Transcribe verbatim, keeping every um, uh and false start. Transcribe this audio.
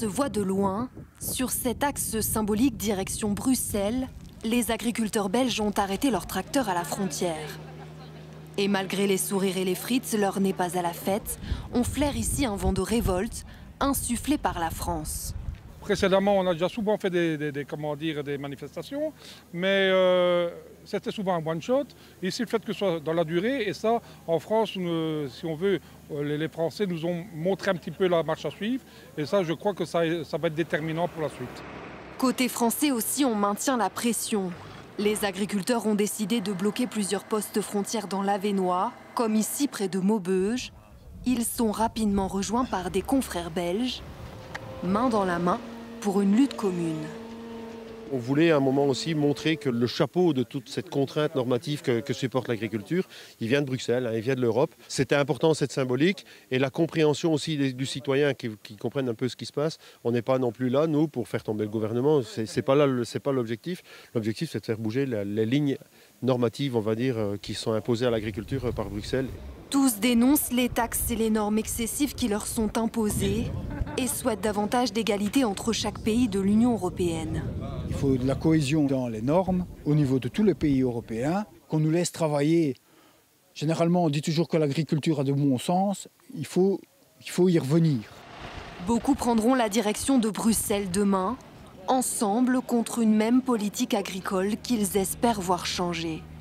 se voit de loin, sur cet axe symbolique direction Bruxelles, les agriculteurs belges ont arrêté leurs tracteurs à la frontière. Et malgré les sourires et les frites, l'heure n'est pas à la fête. On flaire ici un vent de révolte, insufflé par la France. Précédemment, on a déjà souvent fait des, des, des, comment dire, des manifestations, mais euh, c'était souvent un one-shot. Ici, le fait que ce soit dans la durée, et ça, en France, euh, si on veut, les, les Français nous ont montré un petit peu la marche à suivre, et ça, je crois que ça, ça va être déterminant pour la suite. Côté français aussi, on maintient la pression. Les agriculteurs ont décidé de bloquer plusieurs postes frontières dans l'Avesnois, comme ici près de Maubeuge. Ils sont rapidement rejoints par des confrères belges, main dans la main, pour une lutte commune. On voulait à un moment aussi montrer que le chapeau de toute cette contrainte normative que, que supporte l'agriculture, il vient de Bruxelles, hein, il vient de l'Europe. C'était important, cette symbolique, et la compréhension aussi des, du citoyen qui, qui comprenne un peu ce qui se passe. On n'est pas non plus là, nous, pour faire tomber le gouvernement. C'est, c'est pas là, c'est pas l'objectif. L'objectif, c'est de faire bouger la, les lignes normatives, on va dire, qui sont imposées à l'agriculture par Bruxelles. Tous dénoncent les taxes et les normes excessives qui leur sont imposées et souhaitent davantage d'égalité entre chaque pays de l'Union européenne. Il faut de la cohésion dans les normes au niveau de tous les pays européens, qu'on nous laisse travailler. Généralement, on dit toujours que l'agriculture a de bons sens. Il faut, il faut y revenir. Beaucoup prendront la direction de Bruxelles demain, ensemble contre une même politique agricole qu'ils espèrent voir changer.